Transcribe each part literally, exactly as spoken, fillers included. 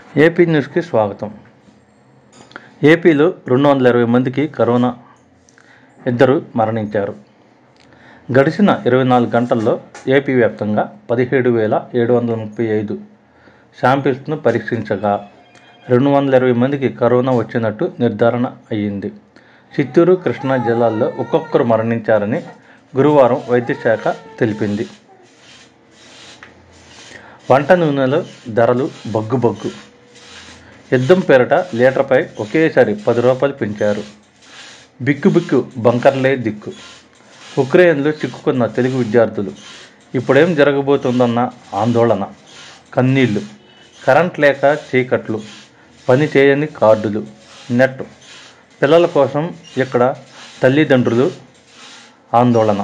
AP న్యూస్కి స్వాగతం. ఏపీలో రెండు వందల ఇరవై మందికి కరోనా, ఇద్దరు మరణించారు. గడిచిన ఇరవై నాలుగు గంటల్లో ఏపీ వ్యాప్తంగా పదిహేడు వేల ఏడు వందల ముప్పై ఐదు శాంపిల్స్ను పరీక్షించగా రెండు వందల ఇరవై మందికి కరోనా వచ్చినట్టు నిర్ధారణ అయ్యింది. చిత్తూరు, కృష్ణా జిల్లాల్లో ఒక్కొక్కరు మరణించారని గురువారం వైద్యశాఖ తెలిపింది. వంట నూనెల ధరలు బగ్గుబగ్గు. యుద్ధం పేరిట లీటర్పై ఒకేసారి పది రూపాయలు పెంచారు. బిక్కుబిక్కు బంకర్లే దిక్కు. ఉక్రెయిన్లో చిక్కుకున్న తెలుగు విద్యార్థులు. ఇప్పుడేం జరగబోతుందన్న ఆందోళన, కన్నీళ్లు. కరెంట్ లేక చీకట్లు, పని చేయని కార్డులు, నెట్. పిల్లల కోసం ఇక్కడ తల్లిదండ్రులు ఆందోళన.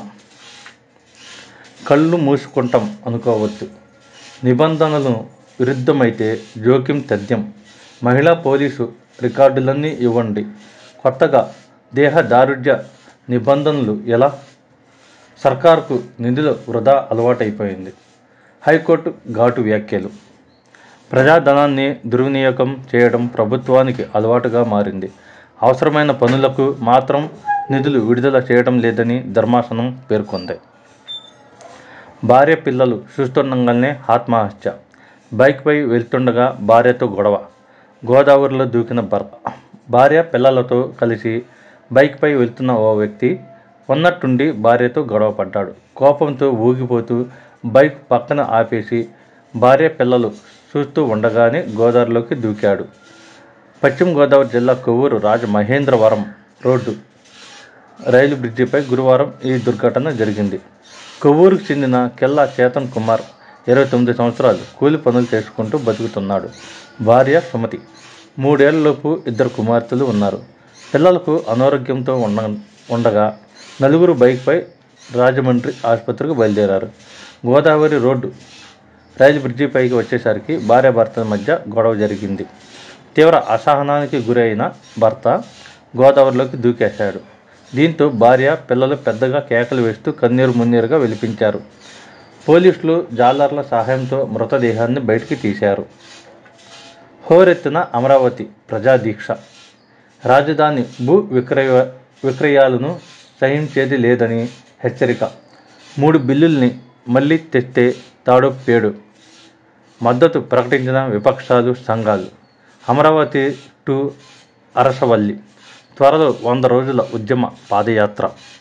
కళ్ళు మూసుకుంటాం అనుకోవద్దు. నిబంధనలు విరుద్ధమైతే జోక్యం తథ్యం. మహిళా పోలీసు రికార్డులన్నీ ఇవ్వండి. కొత్తగా దేహ దారుఢ్య నిబంధనలు ఎలా? సర్కారుకు నిధుల వృధా అలవాటైపోయింది. హైకోర్టు ఘాటు వ్యాఖ్యలు. ప్రజాధనాన్ని దుర్వినియోగం చేయడం ప్రభుత్వానికి అలవాటుగా మారింది. అవసరమైన పనులకు మాత్రం నిధులు విడుదల చేయడం లేదని ధర్మాసనం పేర్కొంది. భార్య పిల్లలు చూస్తుండగానే ఆత్మహత్య. బైక్పై వెళ్తుండగా భార్యతో గొడవ. గోదావరిలో దూకిన భర్త. భార్య పిల్లలతో కలిసి బైక్పై వెళ్తున్న ఓ వ్యక్తి ఉన్నట్టుండి భార్యతో గొడవ పడ్డాడు. కోపంతో ఊగిపోతూ బైక్ పక్కన ఆపేసి భార్య పిల్లలు చూస్తూ ఉండగానే గోదావరిలోకి దూకాడు. పశ్చిమ గోదావరి జిల్లా కొవ్వూరు రాజమహేంద్రవరం రోడ్డు రైలు బ్రిడ్జిపై గురువారం ఈ దుర్ఘటన జరిగింది. కొవ్వూరుకు చెందిన కెల్లా చేతన్ కుమార్ ఇరవై తొమ్మిది సంవత్సరాలు కూలి పనులు చేసుకుంటూ బతుకుతున్నాడు. భార్య సుమతి. మూడేళ్లలోపు ఇద్దరు కుమార్తెలు ఉన్నారు. పిల్లలకు అనారోగ్యంతో ఉండ ఉండగా నలుగురు బైక్పై రాజమండ్రి ఆసుపత్రికి బయలుదేరారు. గోదావరి రోడ్డు రైలు బ్రిడ్జిపైకి వచ్చేసరికి భార్యాభర్తల మధ్య గొడవ జరిగింది. తీవ్ర అసహనానికి గురైన భర్త గోదావరిలోకి దూకేశాడు. దీంతో భార్య, పిల్లలు పెద్దగా కేకలు వేస్తూ కన్నీరు మున్నీరుగా విలిపించారు. పోలీసులు జాలర్ల సహాయంతో మృతదేహాన్ని బయటికి తీశారు. హోరెత్తిన అమరావతి ప్రజాదీక్ష. రాజధాని భూ విక్రయ విక్రయాలను సహించేది లేదని హెచ్చరిక. మూడు బిల్లుల్ని మళ్లీ తెస్తే తాడో పేడు. మద్దతు ప్రకటించిన విపక్షాలు, సంఘాలు. అమరావతి టు అరసవల్లి. త్వరలో వంద రోజుల ఉద్యమ పాదయాత్ర.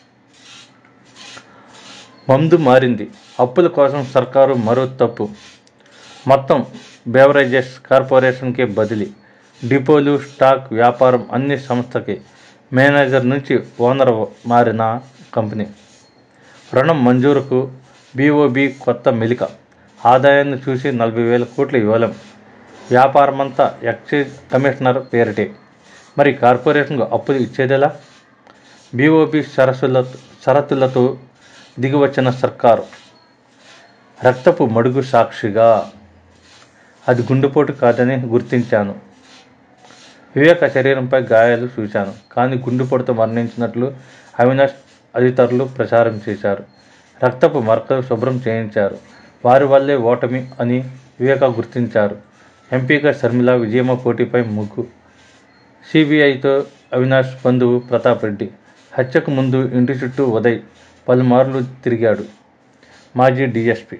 మందు మారింది. అప్పుల కోసం సర్కారు మరో తప్పు. మొత్తం బెవరేజెస్ కార్పొరేషన్కే బదిలీ. డిపోలు, స్టాక్ వ్యాపారం అన్ని సంస్థకి. మేనేజర్ నుంచి ఓనర్ మారిన కంపెనీ. రుణం మంజూరుకు బీఓబీ కొత్త మెలిక. ఆదాయాన్ని చూసి నలభై వేల కోట్లు ఇవ్వలేం. వ్యాపారమంతా ఎక్సైజ్ కమిషనర్ పేరిటే. మరి కార్పొరేషన్కు అప్పులు ఇచ్చేదెలా? బీఓబీ షరతుల షరతులతో దిగివచ్చిన సర్కారు. రక్తపు మడుగు సాక్షిగా. అది గుండెపోటు కాదని గుర్తించాను. వివేక శరీరంపై గాయాలు చూశాను. కానీ గుండెపోటుతో మరణించినట్లు అవినాష్ తదితరులు ప్రచారం చేశారు. రక్తపు మరకలు శుభ్రం చేయించారు. వారి వల్లే ఓటమి అని వివేక గుర్తించారు. ఎంపీగా షర్మిల విజయమ్మ పోటీపై ముగ్గు. సీబీఐతో అవినాష్ బంధువు ప్రతాప్ రెడ్డి. హత్యకు ముందు ఇంటి చుట్టూ ఉదయ్ పలుమార్లు తిరిగాడు. మాజీ డీఎస్పీ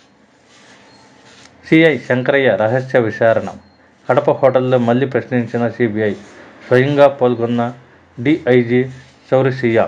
సిఐ శంకరయ్య రహస్య విచారణ. కడప హోటల్లో మళ్లీ ప్రశ్నించిన సీబీఐ. స్వయంగా పాల్గొన్న డీఐజీ చౌరసియా.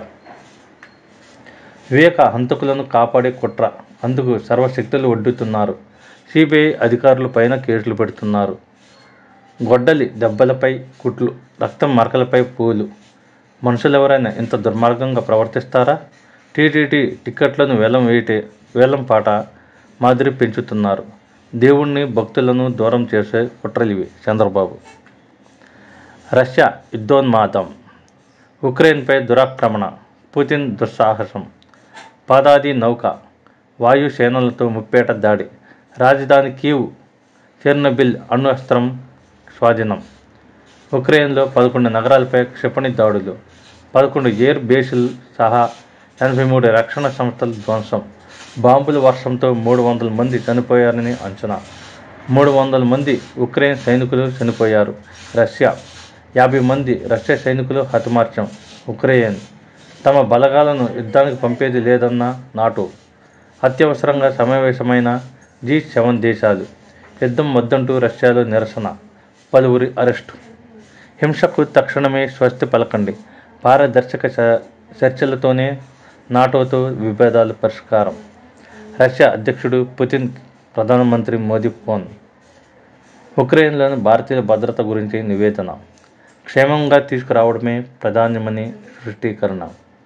వివేక హంతకులను కాపాడే కుట్ర. అందుకు సర్వశక్తులు ఒడ్డుతున్నారు. సీబీఐ అధికారుల పైన కేసులు పెడుతున్నారు. గొడ్డలి దెబ్బలపై కుట్లు, రక్తం మరకలపై పూలు. మనుషులెవరైనా ఇంత దుర్మార్గంగా ప్రవర్తిస్తారా? టీటీడీ టిక్కెట్లను వేలం వేయటే వేలం పాట మాదిరి పెంచుతున్నారు. దేవుణ్ణి, భక్తులను దూరం చేసే కుట్రలివి. చంద్రబాబు. రష్యా యుద్ధోన్మాదం. ఉక్రెయిన్పై దురాక్రమణ. పుతిన్ దుస్సాహసం. పాదాది నౌక వాయుసేనలతో ముప్పేట దాడి. రాజధాని కీవ్ చెర్నోబిల్ అణు అస్త్రం స్వాధీనం. ఉక్రెయిన్లో పదకొండు నగరాలపై క్షిపణి దాడులు. పదకొండు ఎయిర్ బేసులు సహా ఎనభై మూడు రక్షణ సంస్థల ధ్వంసం. బాంబుల వర్షంతో మూడు వందల మంది చనిపోయారని అంచనా. మూడు వందల మంది ఉక్రెయిన్ సైనికులు చనిపోయారు. రష్యా యాభై మంది రష్యా సైనికులు హతమార్చాం. ఉక్రెయిన్ తమ బలగాలను యుద్ధానికి పంపేది లేదన్న నాటో. అత్యవసరంగా సమావేశమైన జీ సెవెన్ దేశాలు. యుద్ధం వద్దంటూ రష్యాలో నిరసన, పలువురి అరెస్టు. హింసకు తక్షణమే స్వస్తి పలకండి. పారదర్శక చర్చలతోనే నాటోతో విభేదాలు పరిష్కారం. రష్యా అధ్యక్షుడు పుతిన్ ప్రధానమంత్రి మోదీ ఫోన్. ఉక్రెయిన్లోని భారతీయుల భద్రత గురించి నివేదన. క్షేమంగా తీసుకురావడమే ప్రధానమని స్పష్టీకరణ.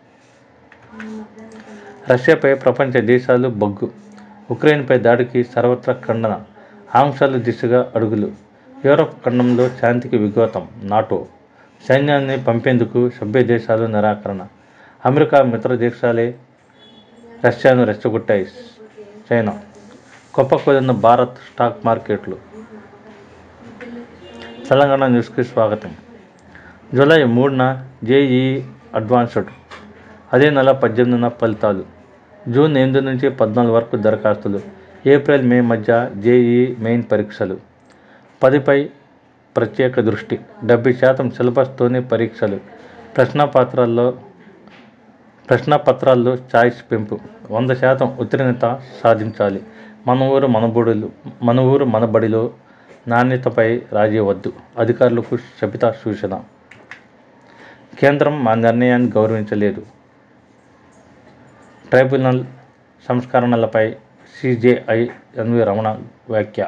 రష్యాపై ప్రపంచ దేశాలు బగ్గు. ఉక్రెయిన్పై దాడికి సర్వత్రా ఖండన. ఆంక్షల దిశగా అడుగులు. యూరప్ ఖండంలో శాంతికి విఘాతం. నాటో సైన్యాన్ని పంపేందుకు సభ్య దేశాలు నిరాకరణ. అమెరికా మిత్ర దేశాలే రష్యాను రెచ్చగొట్టాయి. చైనా కుప్పకూలిన భారత్ స్టాక్ మార్కెట్లు. తెలంగాణ న్యూస్కి స్వాగతం. జూలై మూడున జేఈఈ అడ్వాన్స్డ్, అదే నెల పద్దెనిమిదిన ఫలితాలు. జూన్ ఎనిమిది నుంచి పద్నాలుగు వరకు దరఖాస్తులు. ఏప్రిల్ మే మధ్య జేఈఈ మెయిన్ పరీక్షలు. పదిపై ప్రత్యేక దృష్టి. డెబ్బై శాతం సిలబస్తోనే పరీక్షలు. ప్రశ్నపత్రాల్లో ప్రశ్నపత్రాల్లో ఛాయిస్ పెంపు. వంద శాతం ఉత్తీర్ణత సాధించాలి. మన ఊరు మనబడులు మన ఊరు మనబడిలో నాణ్యతపై రాజీ వద్దు. అధికారులకు సబితా సూచన. కేంద్రం మా నిర్ణయాన్ని గౌరవించలేదు. ట్రైబ్యునల్ సంస్కరణలపై సీజేఐ ఎన్వి రమణ వ్యాఖ్య.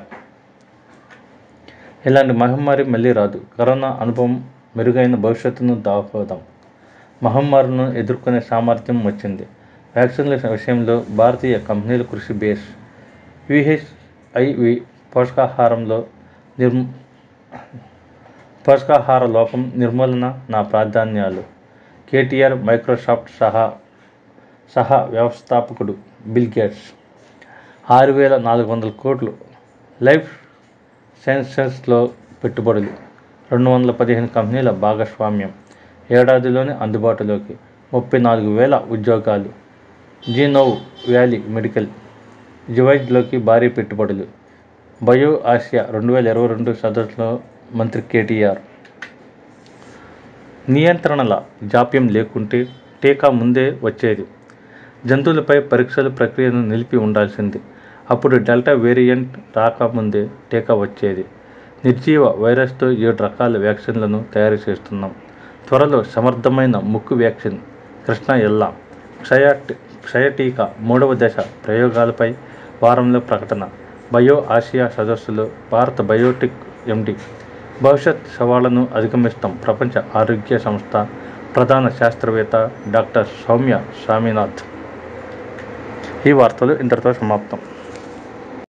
ఇలాంటి మహమ్మారి మళ్ళీ రాదు. కరోనా అనుభవం మెరుగైన భవిష్యత్తును దాపోదాం. మహమ్మారిను ఎదుర్కొనే సామర్థ్యం వచ్చింది. వ్యాక్సిన్ల విషయంలో భారతీయ కంపెనీల కృషి బేస్. యూహెచ్ఐవి పోషకాహారంలో నిర్మ పోషకాహార లోపం నిర్మూలన నా ప్రాధాన్యాలు. కేటీఆర్ మైక్రోసాఫ్ట్ సహా సహా వ్యవస్థాపకుడు బిల్ గేట్స్. ఆరు వేల నాలుగు వందల కోట్లు లైఫ్ సైన్సెస్లో పెట్టుబడులు. రెండు వందల పదిహేను కంపెనీల భాగస్వామ్యం. ఏడాదిలోనే అందుబాటులోకి. ముప్పై నాలుగు వేల ఉద్యోగాలు. జీనోవ్ వ్యాలీ మెడికల్ డివైజ్లోకి భారీ పెట్టుబడులు. బయో ఆసియా రెండు వేల ఇరవై రెండు సదస్సులో మంత్రి కేటీఆర్. నియంత్రణల జాప్యం లేకుంటే టీకా ముందే వచ్చేది. జంతువులపై పరీక్షల ప్రక్రియను నిలిపి ఉండాల్సింది. అప్పుడు డెల్టా వేరియంట్ రాకముందే టీకా వచ్చేది. నిర్జీవ వైరస్తో ఏడు రకాల వ్యాక్సిన్లను తయారు చేస్తున్నాం. త్వరలో సమర్థమైన ముక్కు వ్యాక్సిన్. కృష్ణ ఎల్లా. క్షయ క్షయ టీకా మూడవ దశ ప్రయోగాలపై వారంలో ప్రకటన. బయో ఆసియా సదస్సులో భారత బయోటెక్ ఎండి. భవిష్యత్ సవాళ్లను అధిగమిస్తాం. ప్రపంచ ఆరోగ్య సంస్థ ప్రధాన శాస్త్రవేత్త డాక్టర్ సౌమ్య స్వామినాథన్. ఈ వార్తలు ఇంతటితో సమాప్తం.